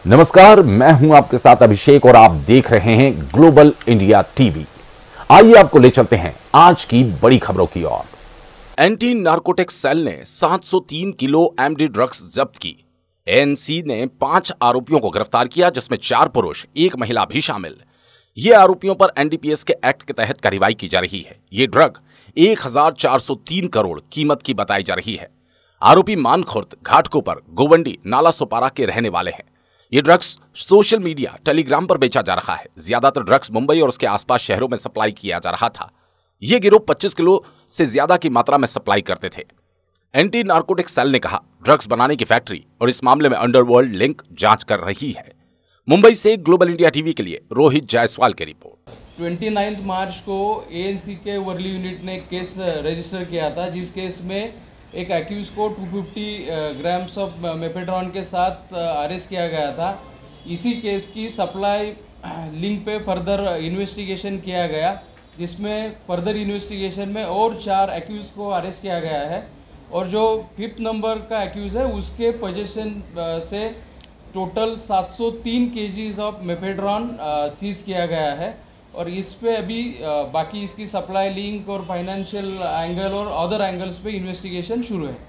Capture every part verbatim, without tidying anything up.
नमस्कार, मैं हूं आपके साथ अभिषेक और आप देख रहे हैं ग्लोबल इंडिया टीवी। आइए आपको ले चलते हैं आज की बड़ी खबरों की ओर। एंटी नारकोटिक्स सेल ने सात सौ तीन किलो एमडी ड्रग्स जब्त की। एएनसी ने पांच आरोपियों को गिरफ्तार किया, जिसमें चार पुरुष एक महिला भी शामिल। ये आरोपियों पर एनडीपीएस के एक्ट के तहत कार्रवाई की जा रही है। ये ड्रग एक हजार चार सौ तीन करोड़ कीमत की बताई जा रही है। आरोपी मानखुर्द, घाटकोपर, गोवंडी, नाला सोपारा के रहने वाले हैं। ये ड्रग्स सोशल मीडिया, टेलीग्राम पर बेचा जा रहा है। ज्यादातर ड्रग्स मुंबई और उसके आसपास शहरों में सप्लाई किया जा रहा था। ये गिरोह पच्चीस किलो से ज्यादा की मात्रा में सप्लाई करते थे। एंटी नारकोटिक्स सेल ने कहा, ड्रग्स बनाने की फैक्ट्री और इस मामले में अंडरवर्ल्ड लिंक जांच कर रही है। मुंबई से ग्लोबल इंडिया टीवी के लिए रोहित जायसवाल की रिपोर्ट। उनतीस मार्च को एएनसी के वर्ली यूनिट ने केस रजिस्टर किया था, जिस केस में एक एक्यूज को दो सौ पचास ग्राम्स ऑफ मेफेड्रॉन के साथ अरेस्ट किया गया था। इसी केस की सप्लाई लिंक पे फर्दर इन्वेस्टिगेशन किया गया, जिसमें फर्दर इन्वेस्टिगेशन में और चार एक्यूज को अरेस्ट किया गया है और जो फिफ्थ नंबर का एक्यूज है उसके पोजीशन से टोटल सात सौ तीन केजीज ऑफ मेफेड्रॉन सीज किया गया है। और इस पे अभी बाकी इसकी सप्लाई लिंक और फाइनेंशियल एंगल और अदर एंगल्स पे इन्वेस्टिगेशन शुरू है।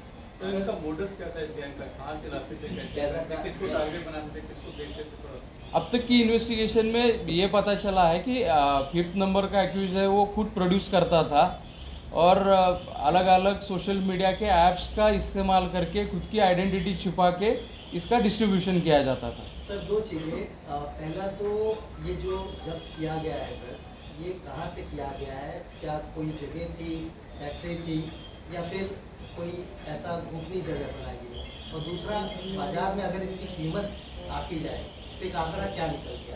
तो इनका मोटिव्स क्या था इस गैंग का? कहां से लाते थे, कैसे, किसको टारगेट बनाते थे, किसको देखते थे? अब तक की इन्वेस्टिगेशन में ये पता चला है कि फिफ्थ नंबर का एक्यूज है वो खुद प्रोड्यूस करता था और अलग अलग सोशल मीडिया के ऐप्स का इस्तेमाल करके खुद की आइडेंटिटी छुपा के इसका डिस्ट्रीब्यूशन किया जाता था। सर, दो चीज़ें। पहला तो ये जो जब किया गया है ड्रग्स, ये कहाँ से किया गया है? क्या कोई जगह थी, फैक्ट्री थी, या फिर कोई ऐसा गोपनीय जगह बनाई गई? और दूसरा, बाजार में अगर इसकी कीमत आकी जाए तो एक आंकड़ा क्या निकल के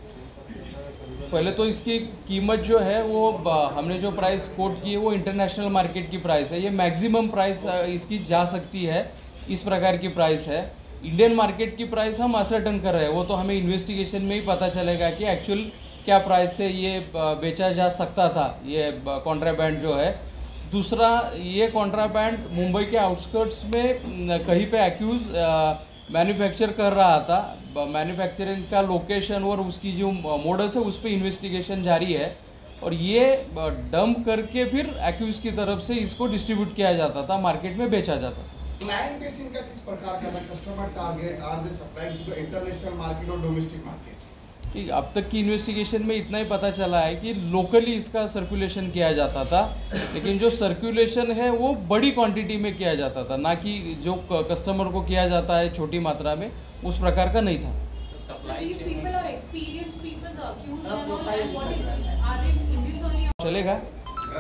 आएगा? पहले तो इसकी कीमत जो है वो हमने जो प्राइस कोट की है वो इंटरनेशनल मार्केट की प्राइस है। ये मैक्सिमम प्राइस इसकी जा सकती है, इस प्रकार की प्राइस है। इंडियन मार्केट की प्राइस हम असर्टन कर रहे हैं, वो तो हमें इन्वेस्टिगेशन में ही पता चलेगा कि एक्चुअल क्या प्राइस से ये बेचा जा सकता था ये कॉन्ट्राबैंड जो है। दूसरा, ये कॉन्ट्राबैंड मुंबई के आउटस्कर्ट्स में कहीं पे एक्यूज मैन्युफैक्चर कर रहा था। मैन्युफैक्चरिंग का लोकेशन और उसकी जो मोडस है उस पर इन्वेस्टिगेशन जारी है और ये डंप करके फिर एक्यूज की तरफ से इसको डिस्ट्रीब्यूट किया जाता था, मार्केट में बेचा जाता था। क्लाइंट बेस इनका किस प्रकार का था? Customer target, are they supplying to the international market और डोमेस्टिक मार्केट? ठीक, अब तक की इन्वेस्टिगेशन में इतना ही पता चला है कि लोकली इसका सर्कुलेशन किया जाता था, लेकिन जो सर्कुलेशन है वो बड़ी क्वांटिटी में किया जाता था, ना कि जो कस्टमर को किया जाता है छोटी मात्रा में, उस प्रकार का नहीं था। चलेगा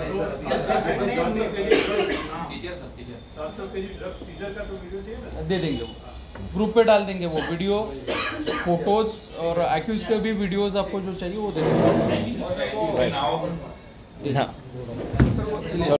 दे देंगे, वो ग्रुप पे डाल देंगे, वो वीडियो, फोटोज और एक्यूज के भी वीडियोस आपको जो चाहिए वो दे देंगे।